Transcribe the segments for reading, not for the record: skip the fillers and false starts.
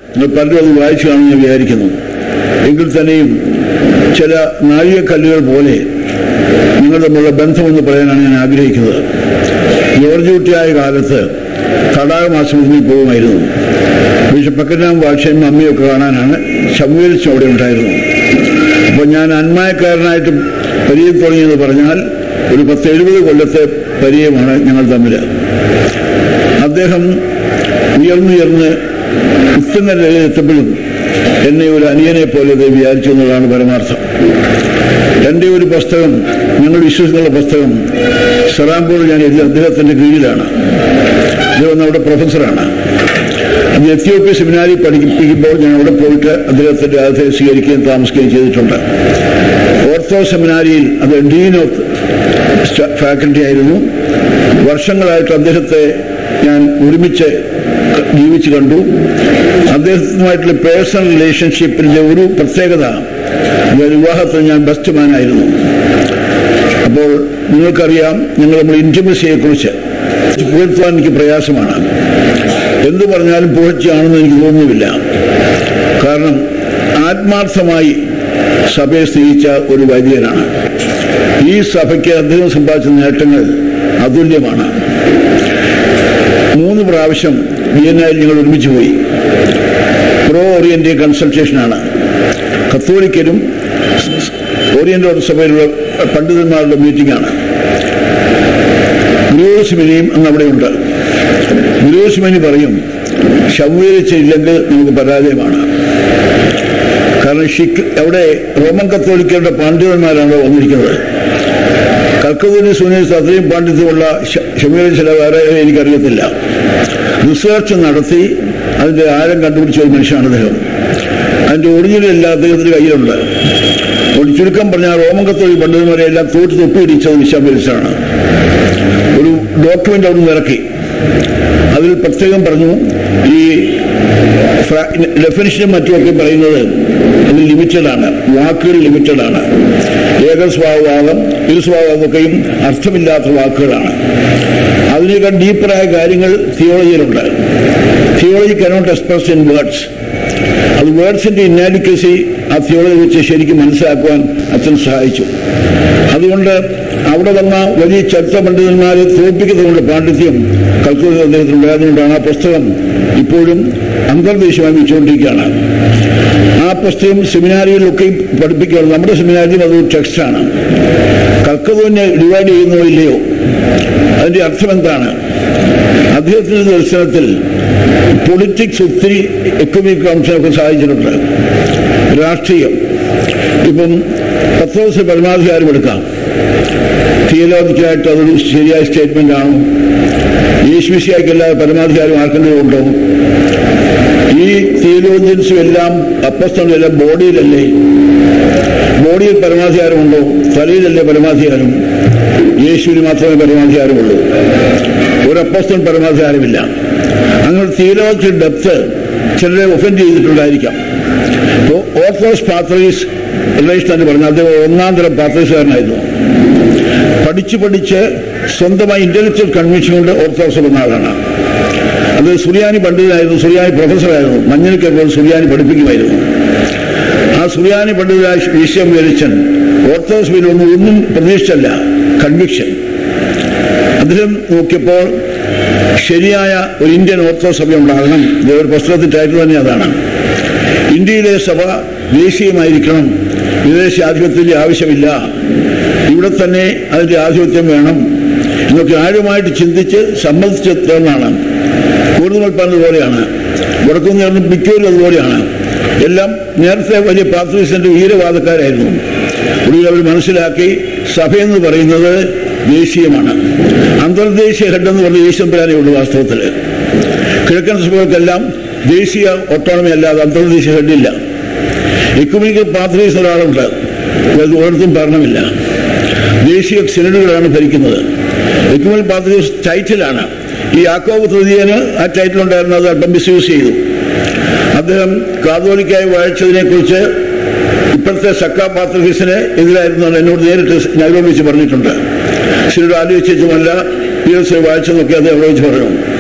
നിങ്ങൾ പലരും അത് വായിച്ചു കാണുമെന്ന് ഞാൻ വിചാരിക്കുന്നു. എങ്കിൽ തന്നെയും ചില നാഴികക്കല്ലുകൾ പോലെ നിങ്ങൾ തമ്മിലുള്ള ബന്ധമെന്ന് പറയാനാണ് ഞാൻ ആഗ്രഹിക്കുന്നത്. ജോർജ് കുട്ടിയായ കാലത്ത് തടാകം ആശ്രമത്തിൽ പോകുമായിരുന്നു. ബിഷപ്പ് പക്കനാം വാഴ്ചയും അമ്മയൊക്കെ കാണാനാണ് ശമുവേലിച്ചും അവിടെ ഉണ്ടായിരുന്നു. അപ്പോൾ ഞാൻ അന്മായക്കാരനായിട്ട് പരിചയം തുടങ്ങിയെന്ന് പറഞ്ഞാൽ ഒരു 10-70 കൊല്ലത്തെ പരിചയമാണ് ഞങ്ങൾ തമ്മിൽ. അദ്ദേഹം ഉയർന്നുയർന്ന് ഉത്തുന്ന നിലയിലെത്തുമ്പോഴും എന്നെ ഒരു അനിയനെ പോലെ വിചാരിച്ചു എന്നുള്ളതാണ് പരമാർത്ഥം. എൻ്റെ ഒരു പുസ്തകം, ഞങ്ങൾ വിശ്വസിക്കുന്ന പുസ്തകം സെറാംപൂർ ഞാൻ എഴുതി അദ്ദേഹത്തിൻ്റെ കീഴിലാണ്. അദ്ദേഹം നമ്മുടെ പ്രൊഫസറാണ്. എത്യോപ്യ സെമിനാരി പഠിപ്പിക്കുമ്പോൾ ഞാൻ അവിടെ പോയിട്ട് അദ്ദേഹത്തിൻ്റെ ആദ്യത്തെ സ്വീകരിക്കുകയും താമസിക്കുകയും ചെയ്തിട്ടുണ്ട്. ഓർത്തോ സെമിനാരിയിൽ അത് ഡീൻ ഓഫ് ഫാക്കൽറ്റി ആയിരുന്നു. വർഷങ്ങളായിട്ട് അദ്ദേഹത്തെ ഞാൻ ഒരുമിച്ച് ജീവിച്ച് കണ്ടു. അദ്ദേഹവുമായിട്ടുള്ള പേഴ്സണൽ റിലേഷൻഷിപ്പിൻ്റെ ഒരു പ്രത്യേകത, വിവാഹത്തിൽ ഞാൻ ബെസ്റ്റ് മാനായിരുന്നു. അപ്പോൾ നിങ്ങൾക്കറിയാം, നമ്മുടെ ഇൻറ്റിമസിയെക്കുറിച്ച് പുകഴ്ത്തുവാൻ എനിക്ക് പ്രയാസമാണ്. എന്തു പറഞ്ഞാലും പുകഴ്ചയാണെന്ന് എനിക്ക് തോന്നുന്നില്ല. കാരണം ആത്മാർത്ഥമായി സഭയെ സ്നേഹിച്ച ഒരു വൈദികനാണ്. ഈ സഭയ്ക്ക് അദ്ദേഹം സമ്പാദിച്ച നേട്ടങ്ങൾ അതുല്യമാണ്. 3 പ്രാവശ്യം വിയന്നയിൽ ഞങ്ങൾ ഒരുമിച്ച് പോയി. പ്രോ ഓറിയന്റൽ കൺസൾട്ടേഷനാണ്. കത്തോലിക്കരും ഓറിയന്റൽ സഭയിലുള്ള പണ്ഡിതന്മാരുടെ മീറ്റിംഗാണ്. ഗുരുസിമിനിയും അന്ന് അവിടെയുണ്ട്. ഗുരുസിമിനി പറയും, ശമുവേലിച്ചില്ലെങ്കിൽ നമുക്ക് പരാജയമാണ്. കാരണം അവിടെ റോമൻ കത്തോലിക്കരുടെ പണ്ഡിതന്മാരാണ് വന്നിരിക്കുന്നത്. കൽക്കത്തൂരി സുനീസ് അത്രയും പാണ്ഡിത്യമുള്ള ശമുവേലിച്ചില വേറെ എനിക്കറിയത്തില്ല. റിസർച്ച് നടത്തി അതിൻ്റെ ആഴം കണ്ടുപിടിച്ച ഒരു മനുഷ്യനാണ് അദ്ദേഹം. അതിൻ്റെ ഒറിജിനലെല്ലാം അദ്ദേഹത്തിൻ്റെ കയ്യിലുണ്ട്. ഒരു ചുരുക്കം പറഞ്ഞാൽ റോമൻ കത്തോലിക് പണ്ഡിതന്മാരെ എല്ലാം തോറ്റ് തൊപ്പിയിടിച്ചത് ശമുവേലിച്ചാണ്. ഒരു ഡോക്യുമെന്റ് അവിടെ നിന്ന് ഇറക്കി. അതിൽ പ്രത്യേകം പറഞ്ഞു, ഈ ഡെഫിനിഷനും മറ്റുമൊക്കെ പറയുന്നത് അത് ലിമിറ്റഡാണ്, വാക്കുകൾ ലിമിറ്റഡാണ്. ഏകസ്വഭാവവാദം, ഇരുസ്വഭാവമൊക്കെയും അർത്ഥമില്ലാത്ത വാക്കുകളാണ്. അതിനേക്കാൾ ഡീപ്പറായ കാര്യങ്ങൾ തിയോളജിയിലുണ്ട്. Theology cannot express in words. അത് വേർഡ്സിന്റെ ഇന്നാഡിക്വസി ആ തിയോളജി വെച്ച് ശരിക്കും മനസ്സിലാക്കുവാൻ അച്ഛൻ സഹായിച്ചു. അതുകൊണ്ട് അവിടെ വന്ന വലിയ ചരിത്ര പണ്ഡിതന്മാരെ തോൽപ്പിക്കുന്നതുകൊണ്ട് പാണ്ഡിത്യം കൽക്കത്തയിൽ അദ്ദേഹത്തിനുണ്ടായതുകൊണ്ടാണ് ആ പുസ്തകം ഇപ്പോഴും അന്തർദേശീയമായി വെച്ചുകൊണ്ടിരിക്കുകയാണ്. ആ പുസ്തകം സെമിനാരികളിലൊക്കെ പഠിപ്പിക്കുകയാണ്. നമ്മുടെ സെമിനാരിലും അതൊരു ടെക്സ്റ്റാണ്. കൽക്കത്തലിനെ ഡിവൈഡ് ചെയ്യുന്നോ ഇല്ലയോ, അതിന്റെ അർത്ഥം എന്താണ്? അദ്ദേഹത്തിന്റെ ദർശനത്തിൽ പൊളിറ്റിക്സ് ഒത്തിരി എക്കണോമിക് കൗൺസിലൊക്കെ സഹായിച്ചിട്ടുണ്ട്. രാഷ്ട്രീയം, ഇപ്പം പത്രോസ് പരമാധികാരം എടുക്കാം. തിയോളജിക്കലായിട്ട് അതൊരു ശരിയായ സ്റ്റേറ്റ്മെന്റ് ആണോ? യേശുമിശിഹായ്ക്കല്ലാതെ പരമാധികാരം ആർക്കെങ്കിലും ഉണ്ടോ? ഈ തിയോളജിയൻസും എല്ലാം അപ്പസ്തലനും എല്ലാം ബോഡിയിലല്ലേ? ബോഡിയിൽ പരമാധികാരമുണ്ടോ? തലയിലല്ലേ പരമാധികാരം? യേശുവിന് മാത്രമേ പരമാധികാരമുള്ളൂ. ഒരു അപ്പസ്തലൻ പരമാധികാരമില്ല. അങ്ങനെ തിയോളജിക്കൽ ഡെപ്ത് ചിലരെ ഒഫൻഡ് ചെയ്തിട്ടുണ്ടായിരിക്കാം. ഇപ്പോൾ ഓർത്തഡോക്സ് പാത്രീസ് റിലേഷൻ എന്ന് പറഞ്ഞാൽ അദ്ദേഹം 1ാം തരം പാത്രീസുകാരനായിരുന്നു. പഠിച്ച് സ്വന്തമായി ഇന്റലക്ച്വൽ കൺവിക്ഷൻ കൊണ്ട് ഓർത്തഡോക്സ് വന്ന ആളാണ്. അത് സുറിയാനി പണ്ഡിതനായിരുന്നു, സുറിയാനി പ്രൊഫസറായിരുന്നു. മഞ്ഞളിക്കപ്പോൾ സുറിയാനി പഠിപ്പിക്കുമായിരുന്നു. ആ സുറിയാനി പണ്ഡിതനായ വിഷയം വിവരിച്ചൻ ഓർത്തഡോക്സ് ഒന്നും പ്രതീക്ഷിച്ചല്ല, കൺവിക്ഷൻ. അദ്ദേഹം നോക്കിയപ്പോൾ ശരിയായ ഒരു ഇന്ത്യൻ ഓർത്തഡോക്സ് സഭ ഉണ്ടാകണം. ഒരു പുസ്തകത്തിന്റെ ടൈറ്റിൽ തന്നെ അതാണ്. ഇന്ത്യയിലെ സഭ ദേശീയമായിരിക്കണം, വിദേശ ആധിപത്യത്തിന്റെ ആവശ്യമില്ല, ഇവിടെ തന്നെ അതിന്റെ ആധിപത്യം വേണം എന്നൊക്കെ ആഴമായിട്ട് ചിന്തിച്ച് സമ്മതിച്ചെത്തുന്നതാണ്. കൂടുതൽ പറഞ്ഞതുപോലെയാണ്, വടക്കുംനേർന്നും മിക്കവരും അതുപോലെയാണ്. എല്ലാം നേരത്തെ വലിയ പാത്രീസിന്റെ വീരവാദക്കാരായിരുന്നു. ഒടുവിൽ അവർ മനസ്സിലാക്കി സഭയെന്ന് പറയുന്നത് ദേശീയമാണ്. അന്തർദേശീയ ഹെഡെന്ന് പറഞ്ഞ യേശുദമ്പുരാനേ ഉള്ളൂ. വാസ്തവത്തിൽ കിഴക്കൻ സഭകൾക്കെല്ലാം ദേശീയ ഓട്ടോണമി അല്ലാതെ അന്തർദേശീയ ഹെഡില്ല. എക്കുമെനിക്കൽ പാത്രീസ് ഒരാളുണ്ട്, ഒരിടത്തും ഭരണമില്ല. ദേശീയ സിനഡുകളാണ് ഭരിക്കുന്നത്. എക്കുമെനിക്കൽ പാത്രീസ് ടൈറ്റിലാണ്. ഈ യാക്കോബ് തൃതീയന് ആ ടൈറ്റിൽ ഉണ്ടായിരുന്നത് അല്പം മിസ്യൂസ് ചെയ്തു. അദ്ദേഹം കാതോലിക്കായി വായിച്ചതിനെ കുറിച്ച് ഇപ്പോഴത്തെ സക്കാ പാത്രീസിന് എതിരായിരുന്നു എന്നോട് നേരിട്ട് നൈറോബി വെച്ച് പറഞ്ഞിട്ടുണ്ട്. സിനഡ് ആലോചിച്ചുമല്ല പി എസ് വായിച്ചെന്നൊക്കെ അദ്ദേഹം അവിടെ വെച്ച് പറഞ്ഞു.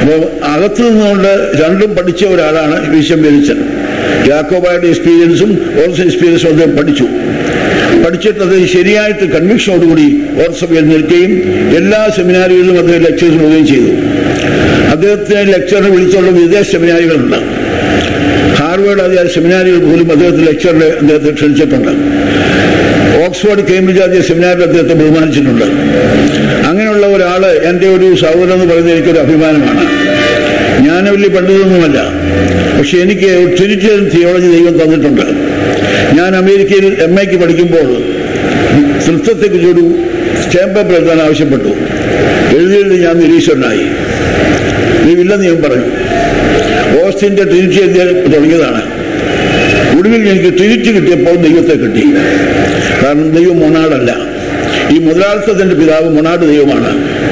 അപ്പോൾ അകത്തു നിന്നുകൊണ്ട് രണ്ടും പഠിച്ച ഒരാളാണ് വിശ്വം വെലിച്ചൻ. യാക്കോബായുടെ എക്സ്പീരിയൻസും ഓർത്തഡോക്സ് എക്സ്പീരിയൻസും അദ്ദേഹം പഠിച്ചിട്ട് അത് ശരിയായിട്ട് കൺവിക്ഷനോടുകൂടി ഓർത്തഡോക്സ് സഭയിൽ നിൽക്കുകയും എല്ലാ സെമിനാരികളിലും അദ്ദേഹം ലെക്ചേഴ്സ് കൊടുക്കുകയും ചെയ്തു. അദ്ദേഹത്തിന് ലെക്ചറിനെ വിളിച്ചുള്ള വിദേശ സെമിനാരികളുണ്ട്. ഹാർവേഡ് ആദ്യ സെമിനാരികൾ പോലും അദ്ദേഹത്തിന് ലെക്ചറിനെ അദ്ദേഹത്തെ ക്ഷണിച്ചിട്ടുണ്ട്. ഓക്സ്ഫോർഡ് കേംബ്രിഡ്ജ് ആദ്യ സെമിനാറിൽ അദ്ദേഹത്തെ ബഹുമാനിച്ചിട്ടുണ്ട്. അങ്ങനെയുള്ള ഒരാൾ എൻ്റെ ഒരു സഹോദരൻ എന്ന് പറയുന്നത് എനിക്കൊരു അഭിമാനമാണ്. ഞാൻ വലിയ പണ്ഡിതൊന്നുമല്ല, പക്ഷെ എനിക്ക് ട്രിനിറ്റേറിയൻ തിയോളജി ദൈവം തന്നിട്ടുണ്ട്. ഞാൻ അമേരിക്കയിൽ MA പഠിക്കുമ്പോൾ തൃത്വത്തെക്കുറിച്ചൊരു സ്റ്റാമ്പ് എഴുതാൻ ആവശ്യപ്പെട്ടു. എഴുതിയിട്ട് ഞാൻ നിരീശ്വരനായി. ഇല്ലെന്ന് ഞാൻ പറഞ്ഞു. ഓസ്റ്റിൻ്റെ ട്രിനിറ്റി എഴുതിയാൽ തുടങ്ങിയതാണ്. ഒടുവിൽ എനിക്ക് ട്രിനിറ്റി കിട്ടിയപ്പോൾ ദൈവത്തെ കിട്ടി. കാരണം ദൈവം മൊണാഡല്ല. ഈ മുതലാളിത്തത്തിൻ്റെ പിതാവ് മൊണാഡ് ദൈവമാണ്.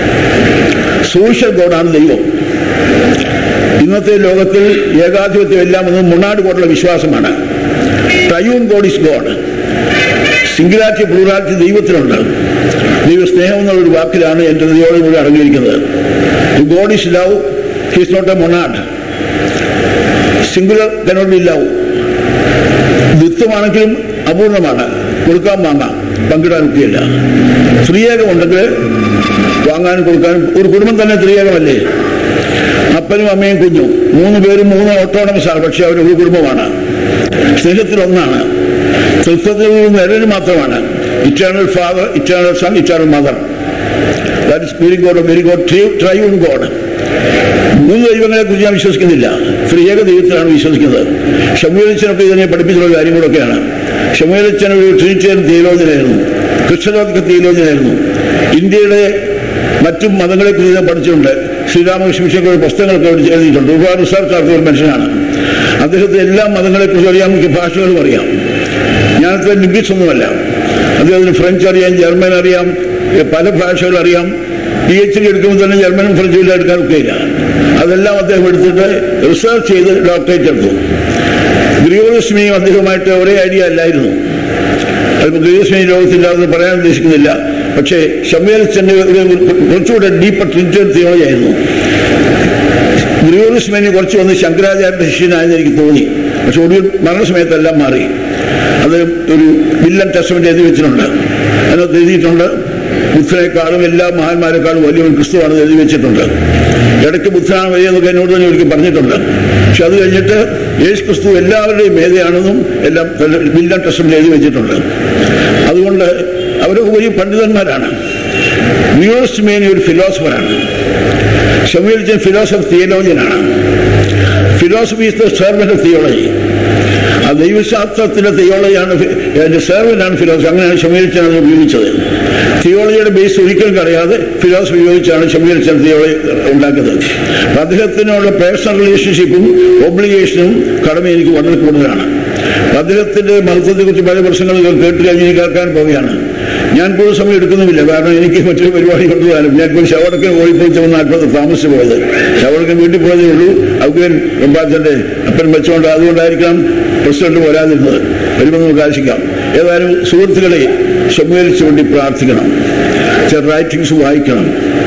സോഷ്യൽ ഗോഡാണ് ദൈവം. ഇന്നത്തെ ലോകത്തിൽ ഏകാധിപത്യം എല്ലാം എന്നത് മൊണാഡ് ഗോഡുള്ള വിശ്വാസമാണ്. Triune God is God. Singularity plurality ദൈവത്തിലുണ്ട്. ദൈവ സ്നേഹം എന്നുള്ളൊരു വാക്കിലാണ് എൻ്റെ ദൈവം കൂടി അടങ്ങിയിരിക്കുന്നത്. God is love, he is not a monad. Singular cannot be love. ദ്വിത്വമാണെങ്കിലും അപൂർണമാണ്. കൊടുക്കാൻ വാങ്ങാം, പങ്കിടാനൊക്കെയല്ല. ത്രിയേകമുണ്ടെങ്കിൽ വാങ്ങാനും കൊടുക്കാനും. ഒരു കുടുംബം തന്നെ ത്രിയേകമല്ലേ? അപ്പനും അമ്മയും കുഞ്ഞും 3 പേരും 3 ഓട്ടോണമസ് ആണ്, പക്ഷെ അവർ ഒരു കുടുംബമാണ്. സ്നേഹത്തിലൊന്നാണ്. തൃത്വത്തിൽ നിരന് മാത്രമാണ്. Eternal father, eternal son, eternal mother. That is very God, very God, triune God. 3 ദൈവങ്ങളെ കുറിച്ച് ഞാൻ വിശ്വസിക്കുന്നില്ല. ത്രിയേക ദൈവത്തിലാണ് വിശ്വസിക്കുന്നത്. ശമൂവേലച്ചനൊക്കെ ഇതിനെ പഠിപ്പിച്ചുള്ള കാര്യങ്ങളൊക്കെയാണ്. ശമൂവേലച്ചൻ ഒരു ട്രിനിറ്റേറിയൻ തിയോളജിയനായിരുന്നു, ക്രിസ്തലോക തിയോളജിയനായിരുന്നു. ഇന്ത്യയുടെ മറ്റു മതങ്ങളെക്കുറിച്ച് ഞാൻ പഠിച്ചിട്ടുണ്ട്. ശ്രീരാമകൃഷ്ണ മിഷന്റെ പുസ്തകങ്ങളൊക്കെ എഴുതിയിട്ടുണ്ട്. ഒരുപാട് റിസർച്ച് നടത്തിയ ഒരു മനുഷ്യനാണ്. അദ്ദേഹത്തെ എല്ലാ മതങ്ങളെക്കുറിച്ചും അറിയാം, മിക്ക ഭാഷകളും അറിയാം. ഞാനത്ര ലിംഗ്വിസ്റ്റ് ഒന്നുമല്ല. അദ്ദേഹത്തിന് ഫ്രഞ്ച് അറിയാം, ജർമ്മൻ അറിയാം, പല ഭാഷകൾ അറിയാം. PhD എടുക്കുമ്പോൾ തന്നെ ജർമ്മനും ഫ്രഞ്ചും എടുക്കാനൊക്കെ ഇല്ല. അതെല്ലാം അദ്ദേഹം എടുത്തിട്ട് റിസർച്ച് ചെയ്ത് ഡോക്ടറേറ്റ് എടുത്തു. ഗ്രിഗോറിയസ്മിയും അദ്ദേഹമായിട്ട് ഒരേ ഐഡിയ അല്ലായിരുന്നു. അതിപ്പോൾ ഗ്രിഗോറിയസ്മി ലോകത്തില്ലാതെന്ന് പറയാൻ ഉദ്ദേശിക്കുന്നില്ല. പക്ഷേ ശമൂവേലച്ചൻ്റെ കുറച്ചുകൂടെ ഡീപ്പർ ട്രിനിറ്റേറിയൻ തിയോളജി ആയിരുന്നു. ഗ്രിഗോറിയസ്മിന് കുറച്ച് വന്ന് ശങ്കരാചാര്യന്റെ ശിഷ്യനായെന്ന് എനിക്ക് തോന്നി. പക്ഷെ ഒടുവിൽ മരണസമയത്തെല്ലാം മാറി. അത് ഒരു വിൽ ആൻഡ് ടെസ്റ്റമെന്റ് എഴുതി വെച്ചിട്ടുണ്ട്. അതിനകത്ത് എഴുതിയിട്ടുണ്ട് ബുദ്ധനേക്കാളും എല്ലാ മഹാന്മാരെക്കാളും വലിയൊരു ക്രിസ്തുവാണെന്ന് എഴുതി വെച്ചിട്ടുണ്ട്. ഇടയ്ക്ക് ബുദ്ധനാണ് വലിയെന്നൊക്കെ എന്നോട് തന്നെ ഒരിക്കൽ പറഞ്ഞിട്ടുണ്ട്. പക്ഷെ അത് കഴിഞ്ഞിട്ട് യേശു ക്രിസ്തു എല്ലാവരുടെയും മേധയാണെന്നും എല്ലാം വിൽ ആൻഡ് ടെസ്റ്റമെന്റ് എഴുതി വെച്ചിട്ടുണ്ട്. അതുകൊണ്ട് അവരൊക്കെ വലിയ പണ്ഡിതന്മാരാണ്. ഗ്രിഗോറിയസ്മി ഒരു ഫിലോസഫറാണ്. ശമൂവേലച്ചൻ ഫിലോസഫർ തിയോളജിയനാണ്. Philosophy is the servant of theology. ആ ദൈവശാസ്ത്രത്തിന്റെ തിയോളജിയാണ്, അതിന്റെ സെർവന്റാണ് ഫിലോസഫി. അങ്ങനെയാണ് ശമൂവേലച്ചൻ അത് ഉപയോഗിച്ചത്. തിയോളജിയുടെ ബേസ് ഒരിക്കലും അറിയാതെ ഫിലോസഫി ഉപയോഗിച്ചാണ് ശമൂവേലച്ചൻ തിയോളജി ഉണ്ടാക്കുന്നത്. അദ്ദേഹത്തിനുള്ള പേഴ്സണൽ റിലേഷൻഷിപ്പും ഒബ്ലിഗേഷനും കടമ എനിക്ക് വളരെ കൂടുതലാണ്. അദ്ദേഹത്തിന്റെ മഹത്വത്തെക്കുറിച്ച് പല പ്രശ്നങ്ങൾ കേട്ട് കഴിഞ്ഞ് കേൾക്കാൻ പോവുകയാണ്. ഞാൻ കൂടുതൽ സമയം എടുക്കുന്നുമില്ല, കാരണം എനിക്ക് മറ്റൊരു പരിപാടി കൊണ്ടുപോകാനും. ഞാൻ ഇപ്പോൾ ശവടക്കിന് ഓടിപ്പോയി നാട്ടിൽ താമസിച്ചു പോയത്. ശവടക്കൻ വീട്ടിൽ പോയതേ ഉള്ളൂ. ഔദ്യോഗികൻ റംബാച്ചന്റെ അപ്പൻ വെച്ചുകൊണ്ട്, അതുകൊണ്ടായിരിക്കണം പ്രസിഡന്റ് പോരാതിരുന്നത്. വരുമ്പോൾ നമുക്ക് ആശിക്കാം. ഏതായാലും സുഹൃത്തുക്കളെ, ശമൂവേലിച്ചു വേണ്ടി പ്രാർത്ഥിക്കണം. ചില റൈറ്റിംഗ്സ് വായിക്കണം.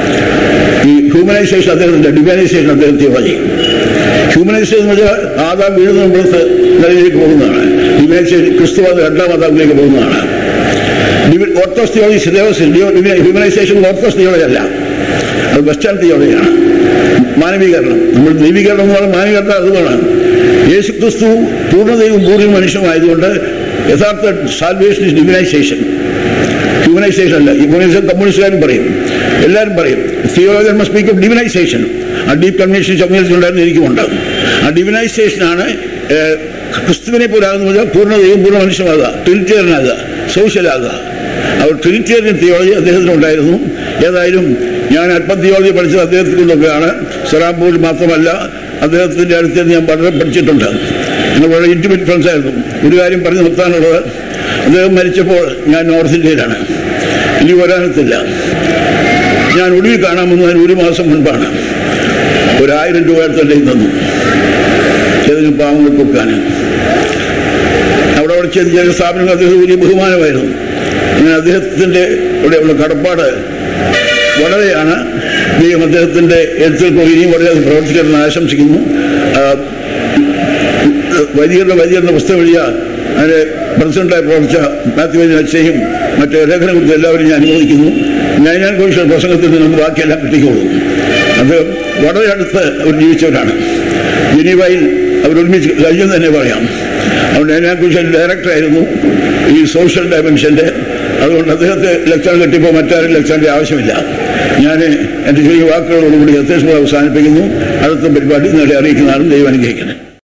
ഈ ഹ്യൂമനൈസേഷൻ അദ്ദേഹത്തിന്റെ, ഡിവൈനൈസേഷൻ അദ്ദേഹത്തെ വായി. ഹ്യൂമനൈസേഷൻ എന്ന് വെച്ചാൽ ആദാം വീഴുന്ന മുമ്പത്ത് നിലയിലേക്ക് പോകുന്നതാണ്. ഡിവൈനൈസേഷൻ ക്രിസ്തുവാദ 2ാം ആദാമിലേക്ക് പോകുന്നതാണ്. Orthodox theology humanisation orthodox theology അല്ല, അത് വെസ്റ്റേൺ തിയോളജിയാണ്. മാനവീകരണം, നമ്മൾ ദൈവീകരണം എന്ന് പറഞ്ഞാൽ മാനവീകരണം അതുകൊണ്ടാണ്. യേശു ക്രിസ്തു പൂർണ്ണതയും പൂർണ്ണ മനുഷ്യമായതുകൊണ്ട് യഥാർത്ഥ സാൽവേഷൻ ഇസ് ഡിവിനൈസേഷൻ, ഹ്യൂമനൈസേഷൻ അല്ല. ഹ്യൂമനൈസേഷൻ കമ്മ്യൂണിസ്റ്റുകാരും പറയും, എല്ലാവരും പറയും. Theologian must speak of divinisation. ആ ഡീപ് കൺവെൻഷൻ ശമൂവേലച്ചനുണ്ടായിരുന്നു, എനിക്കുമുണ്ട്. ആ ഡിവിനൈസേഷനാണ് ക്രിസ്തുവിനെ പോലാകുന്ന പൂർണ്ണതയും പൂർണ്ണ മനുഷ്യമാകുക, ട്രിനിറ്റേറിയനാകുക, സോഷ്യലാകുക. അവർ ട്രിനിറ്റേറിയൻ തിയോളജി അദ്ദേഹത്തിനുണ്ടായിരുന്നു. ഏതായാലും ഞാൻ അല്പം തിയോളജി പഠിച്ചത് അദ്ദേഹത്തിൽ കൊണ്ടൊക്കെയാണ്. സെറാംപൂരിൽ മാത്രമല്ല, അദ്ദേഹത്തിൻ്റെ അടുത്ത് ഞാൻ വളരെ പഠിച്ചിട്ടുണ്ട്. ഞങ്ങൾ വളരെ ഇൻറ്റിമേറ്റ് ഫ്രണ്ട്സ് ആയിരുന്നു. ഒരു കാര്യം പറഞ്ഞു നിർത്താനുള്ളത്, അദ്ദേഹം മരിച്ചപ്പോൾ ഞാൻ നോർത്ത് ഇന്ത്യയിലാണ്, ഇനി വരാനത്തില്ല. ഞാൻ ഒടുവിൽ കാണാൻ വന്നതിന് 1 മാസം മുൻപാണ്. 1000 രൂപ അടുത്തല്ലേ തന്നു ഏതെങ്കിലും പാവങ്ങൾ കൊടുക്കാൻ. അവിടെ ചെന്ന് ചില സ്ഥാപനങ്ങൾ അദ്ദേഹത്തിന് വലിയ ബഹുമാനമായിരുന്നു. അങ്ങനെ അദ്ദേഹത്തിൻ്റെ ഇവിടെയുള്ള കടപ്പാട് വളരെയാണ് ദൈവം അദ്ദേഹത്തിൻ്റെ എഴുത്തുകൾക്ക് ഇനിയും വളരെ പ്രവർത്തിക്കണമെന്ന് ആശംസിക്കുന്നു. വൈദികരുടെ പുസ്തകം എഴുതിയ അതിന് പ്രസിഡന്റായി പ്രവർത്തിച്ച മാത്യു അച്ഛയും മറ്റ് ലേഖനം കുറിച്ച് എല്ലാവരും ഞാൻ അനുമോദിക്കുന്നു. ഞാൻ കോശ പ്രസംഗത്തിൽ നിന്ന് ബാക്കിയെല്ലാം കിട്ടിക്കോളൂ. അത് വളരെ അടുത്ത് അവർ ജീവിച്ചവരാണ്. ജനീവയിൽ അവരൊരുമിച്ച് കഴിഞ്ഞെന്ന് തന്നെ പറയാം. അതുകൊണ്ട് അതിനെക്കുറിച്ച് ഡയറക്ടറായിരുന്നു ഈ സോഷ്യൽ ഡയമെൻഷൻ്റെ. അതുകൊണ്ട് അദ്ദേഹത്തെ ലെക്ചർ കിട്ടിയപ്പോൾ മറ്റാരും ലെക്ചറിൻ്റെ ആവശ്യമില്ല. ഞാൻ എൻ്റെ ചെറിയ വാക്കുകളോടുകൂടി അത്യാവശ്യം അവസാനിപ്പിക്കുന്നു. അടുത്ത പരിപാടി നേരെ അറിയിക്കുന്നതാണ്. ദൈവം അനുഗ്രഹിക്കുന്നത്.